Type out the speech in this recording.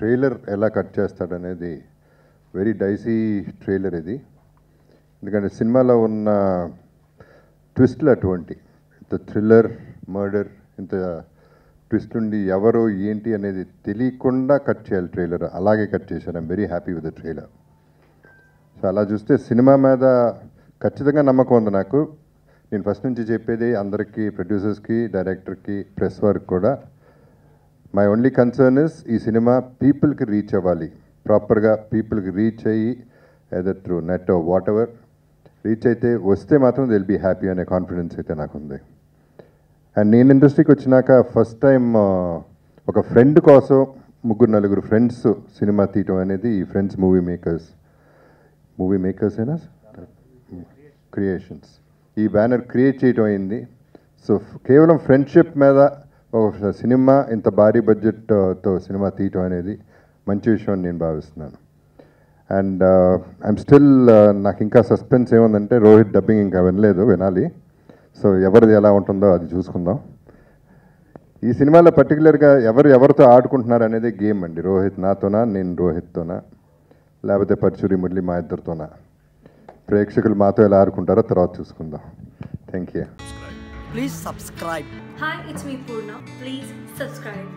Trailer ఎలా cut చేస్తాడనేది very dicey trailer ఇది. ఎందుకంటే సినిమాలో ఉన్న ట్విస్ట్లు అటువంటి, ఇంత థ్రిల్లర్, మర్డర్, ఇంత ట్విస్ట్ ఉండి ఎవరు ఏంటి అనేది తెలియకుండా కట్ చేయాలి ట్రైలర్. అలాగే కట్ చేశాను. I'm very happy with the trailer. So అలా చూస్తే సినిమా మీద ఖచ్చితంగా నమ్మకం ఉంది నాకు. నేను ఫస్ట్ నుంచి చెప్పేది అందరికీ, ప్రొడ్యూసర్స్కి, డైరెక్టర్కి, ప్రెస్ వారికి కూడా, మై ఓన్లీ కన్సర్న్ ఇస్ ఈ సినిమా పీపుల్కి రీచ్ అవ్వాలి. ప్రాపర్గా పీపుల్కి రీచ్ అయ్యి either through net whatever reach అయితే వస్తే మాత్రం దిల్ బీ హ్యాపీ అనే కాన్ఫిడెన్స్ అయితే నాకు ఉంది. అండ్ నేను ఇండస్ట్రీకి వచ్చినాక ఫస్ట్ టైం ఒక ఫ్రెండ్ కోసం 3-4 ఫ్రెండ్స్ సినిమా తీయటం అనేది ఈ ఫ్రెండ్స్ మూవీ మేకర్సేనా క్రియేషన్స్ ఈ బ్యానర్ క్రియేట్ చేయటం అయింది. సో కేవలం ఫ్రెండ్షిప్ మీద ఒక సినిమా ఇంత భారీ బడ్జెట్తో సినిమా తీయటం అనేది మంచి విషయం అని నేను భావిస్తున్నాను. అండ్ ఐఎమ్ స్టిల్ నాకు ఇంకా సస్పెన్స్ ఏముందంటే రోహిత్ డబ్బింగ్ ఇంకా వినాలి. సో ఎవరిది ఎలా ఉంటుందో అది చూసుకుందాం. ఈ సినిమాలో పర్టికులర్గా ఎవరితో ఆడుకుంటున్నారు అనేది గేమ్ అండి. రోహిత్ నాతోనా, నేను రోహిత్తోనా, లేకపోతే పరశురి మురళి మా ఇద్దరితోనా, ప్రేక్షకులు మాతో ఎలా ఆడుకుంటారో తర్వాత చూసుకుందాం. Thank you. Please subscribe. Hi, it's me Purna. Please subscribe.